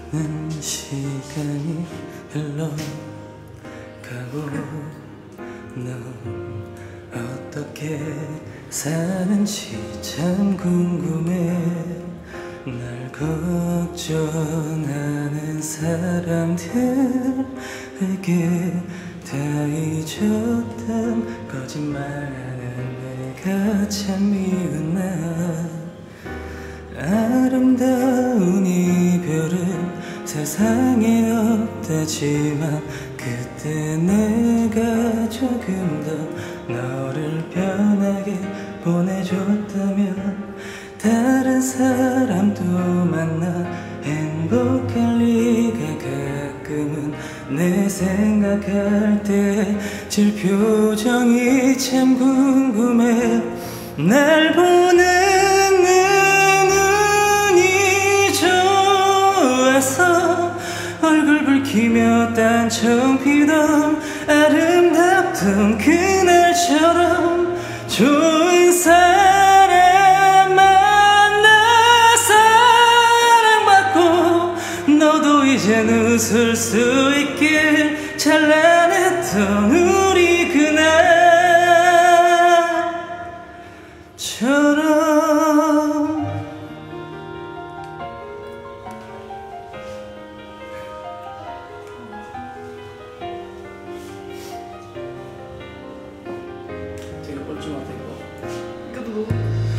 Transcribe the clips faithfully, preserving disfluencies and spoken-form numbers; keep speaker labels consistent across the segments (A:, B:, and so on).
A: 시간이 흘러가고 넌 어떻게 사는지 참 궁금해. 날 걱정하는 사람들에게 다 잊었던 거짓말하는 내가 참 미운 날. 아름다운 이별은 세상에 없다지만 그때 내가 조금 더 너를 편하게 보내줬다면 다른 사람도 만나 행복할 리가. 가끔은 내 생각할 때 질 표정이 참 궁금해. 날 보는 내 눈이 좋아서 얼굴 붉히며 딴청 피던 아름답던 그날처럼 좋은 사람 만나 사랑받고 너도 이젠 웃을 수 있길. 찬란했던 우리 그날처럼.
B: 되게 뻘쭘하다 이거.
C: 이것도 너무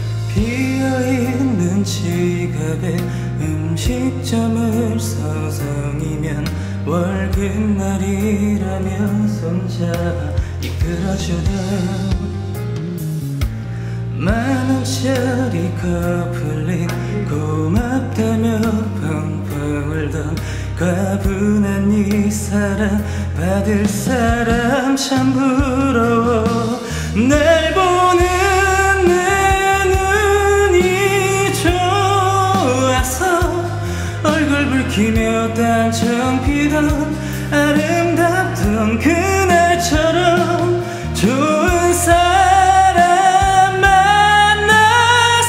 A: 비어있는 지갑에 음식점을 서성이면 월급날이라며 손잡아 이끌어주던 만원짜리 커플링 고맙다며 펑펑 울던 과분한 이 사랑 받을 사람 참 부러워. 날 보는 내 눈이 좋아서 얼굴 붉히며 딴청 피던 아름답던 그날처럼 좋은 사람 만나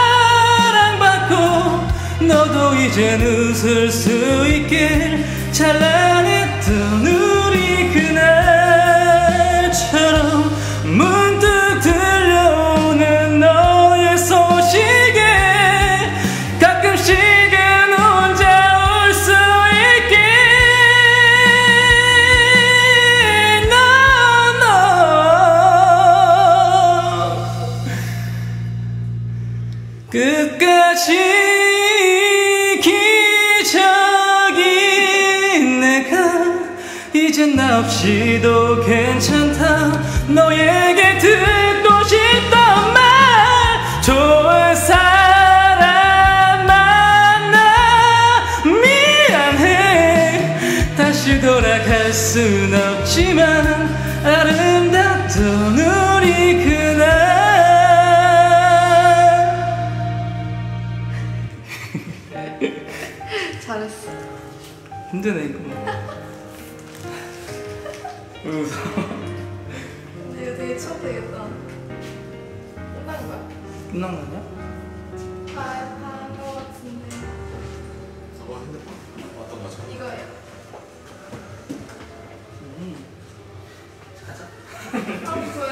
A: 사랑받고 너도 이젠 웃을 수 있길. 찬란했던 우리 그날처럼 문득 들려오는 너의 소식에 가끔씩은 혼자 울 수 있게. no, no. 끝까지 기적인 내가 이젠 나 없이도 괜찮다. 너에게 듣고 싶던 말. 좋은 사람 만나 미안해. 다시 돌아갈 순 없지만 아름답던 우리 그날.
C: 잘했어.
A: 힘드네 이거. 왜 웃어?
C: 이거 되게 추억 되겠다. 끝난 거야?
A: 끝난 거냐?
C: 다한거 같은데.
B: 저거 핸드폰 어떤 거죠?
C: 이거예요.
A: 음. 가자.
C: 아, 저요?